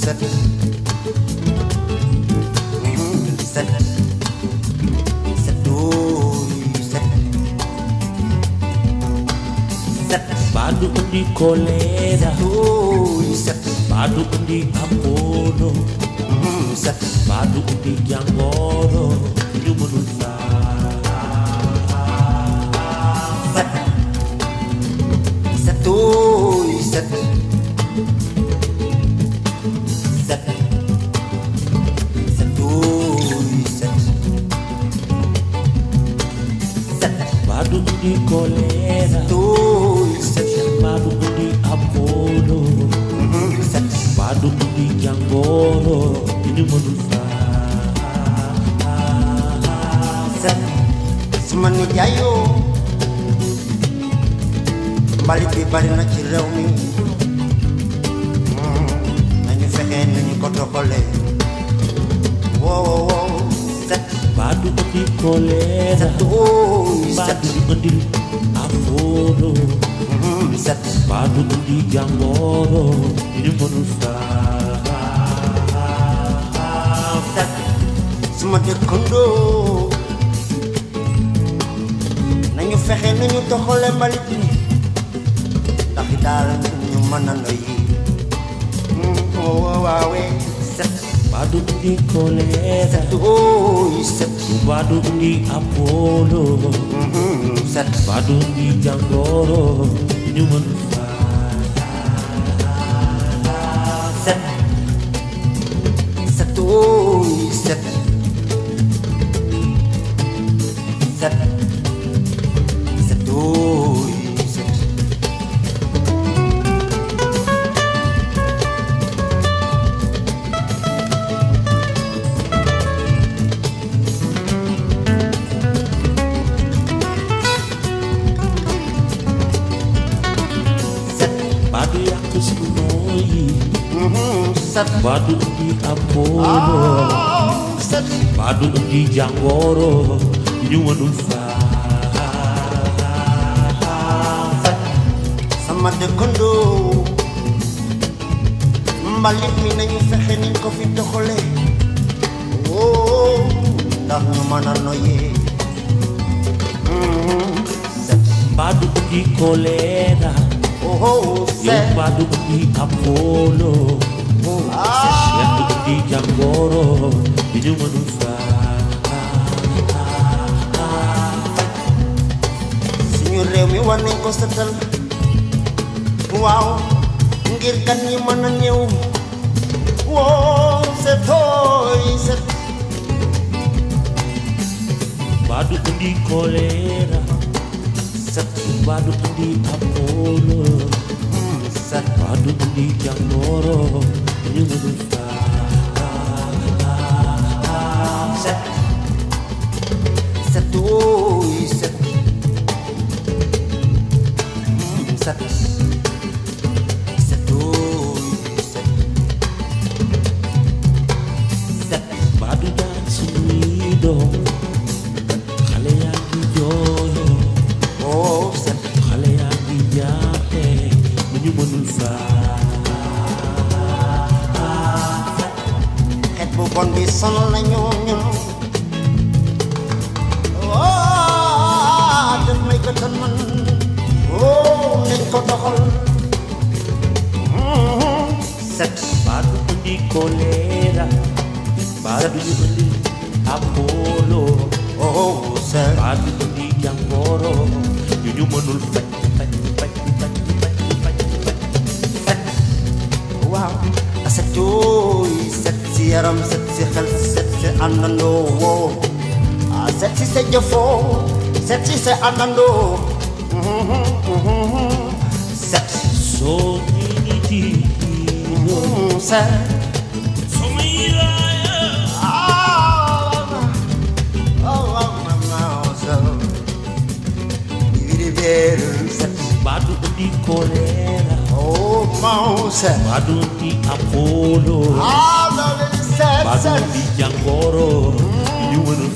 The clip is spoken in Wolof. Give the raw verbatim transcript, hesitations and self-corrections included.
set set set set set Badu undi kolera set Badu undi Apollo set Badu undi Jangoro Ñu mënul set set set set set set Badu undi kolera set Badu undi Apollo set Badu undi Jangoro Ñu mënul set suma nijaayoo mbalit bi bari na ci réew mi nañu fexe nañu ko doxalee wow set Badu undi kolera Badu undi Apollo set Badu undi Jangoro Ñu mënul set suma dëkkandoo nañu fexe nañu doxalee mbalit bi ndax daal ñu mën a noyyi waawee set Badu undi kolera set Badu undi Apollo set Badu undi Jangoro Ñu mënul set set set set set set Badu yàq suñu nooyi set Badu undi Apollo set Badu undi Jangoro Ñu mënul sama dëkkandoo mbalit mi nañu fexe niñ ko fi doxalee woo ndax ñu mën a noyyee set Badu undi kolera oh set Badu undi Apollo Badu undi Jangoro Ñu mënul suñu réew mi war nañ ko setal waaw ngir gan ñi mën a ñëw woo setooy set Badu undi kolera set Badu undi Apollo set Badu undi Jangoro Ñu mënul set setooy set set setooy set set Badu daan suñuy doom xale yaa ngi jooyo oh set xale yaa ngi jaaxle bu ñu mënul xet bu bon bi sonal nañu ñun oh def may ko tan man oh nañ ko doxal set Badu undi kolera Badu undi Apollo oh set Badu undi Jangoro ñu ñu mënul faj faj faj faj faj faj waaw setooy set si yaram set si xel set si àndandoo woo ah set si sa jëfoo set si sa àndandoo set so ni di set so mi Badu undi kolera Badu undi Apollo Badu undi Jangoro Ñu mënul